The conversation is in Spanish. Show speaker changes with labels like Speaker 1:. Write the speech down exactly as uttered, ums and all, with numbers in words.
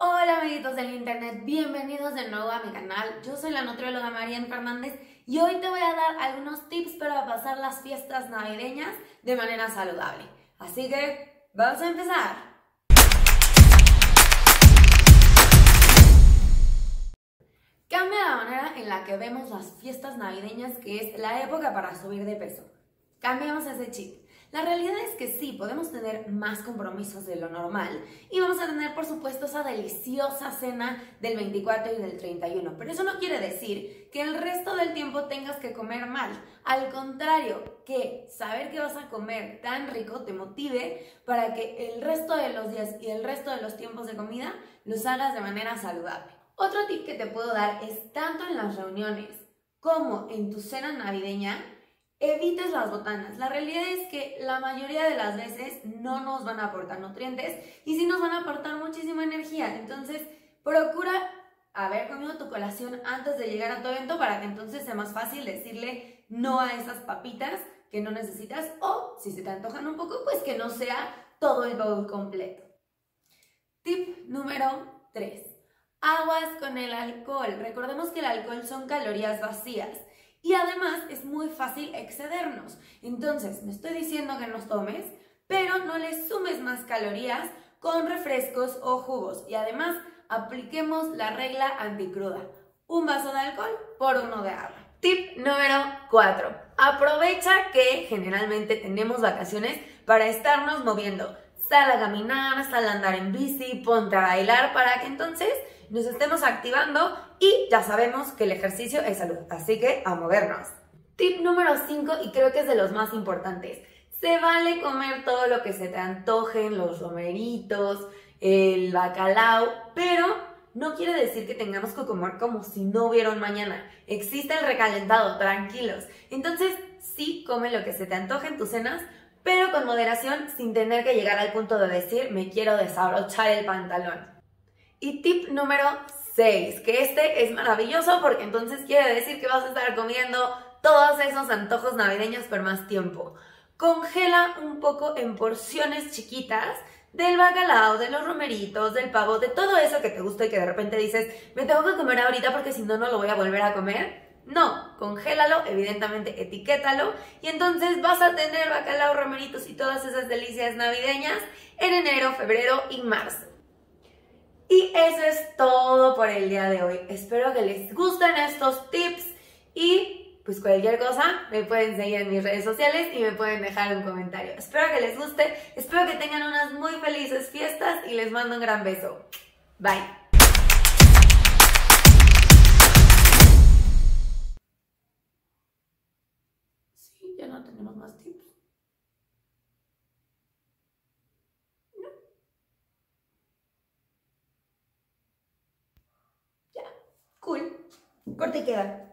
Speaker 1: Hola amiguitos del internet, bienvenidos de nuevo a mi canal. Yo soy la nutrióloga Marian Fernández y hoy te voy a dar algunos tips para pasar las fiestas navideñas de manera saludable. Así que, vamos a empezar. Cambia la manera en la que vemos las fiestas navideñas, que es la época para subir de peso. Cambiamos ese chip. La realidad es que sí, podemos tener más compromisos de lo normal y vamos a tener, por supuesto, esa deliciosa cena del veinticuatro y del treinta y uno, pero eso no quiere decir que el resto del tiempo tengas que comer mal. Al contrario, que saber que vas a comer tan rico te motive para que el resto de los días y el resto de los tiempos de comida los hagas de manera saludable. Otro tip que te puedo dar es, tanto en las reuniones como en tu cena navideña, evites las botanas. La realidad es que la mayoría de las veces no nos van a aportar nutrientes y sí nos van a aportar muchísima energía. Entonces, procura haber comido tu colación antes de llegar a tu evento para que entonces sea más fácil decirle no a esas papitas que no necesitas, o si se te antojan un poco, pues que no sea todo el bowl completo. Tip número tres. Aguas con el alcohol. Recordemos que el alcohol son calorías vacías. Y además es muy fácil excedernos. Entonces, no estoy diciendo que nos tomes, pero no le sumes más calorías con refrescos o jugos. Y además, apliquemos la regla anticruda. Un vaso de alcohol por uno de agua. Tip número cuatro. Aprovecha que generalmente tenemos vacaciones para estarnos moviendo. Sal a caminar, sal a andar en bici, ponte a bailar para que entonces nos estemos activando y ya sabemos que el ejercicio es salud, así que a movernos. Tip número cinco, y creo que es de los más importantes. Se vale comer todo lo que se te antojen, los romeritos, el bacalao, pero no quiere decir que tengamos que comer como si no hubiera un mañana. Existe el recalentado, tranquilos. Entonces, sí, come lo que se te antoje en tus cenas, pero con moderación, sin tener que llegar al punto de decir me quiero desabrochar el pantalón. Y tip número seis, que este es maravilloso porque entonces quiere decir que vas a estar comiendo todos esos antojos navideños por más tiempo. Congela un poco en porciones chiquitas del bacalao, de los romeritos, del pavo, de todo eso que te gusta y que de repente dices me tengo que comer ahorita porque si no, no lo voy a volver a comer. No, congélalo, evidentemente etiquétalo y entonces vas a tener bacalao, romeritos y todas esas delicias navideñas en enero, febrero y marzo. Y eso es todo por el día de hoy. Espero que les gusten estos tips y pues cualquier cosa me pueden seguir en mis redes sociales y me pueden dejar un comentario. Espero que les guste, espero que tengan unas muy felices fiestas y les mando un gran beso. Bye. Sí, ya no tenemos más tips. Cool. Corte y queda.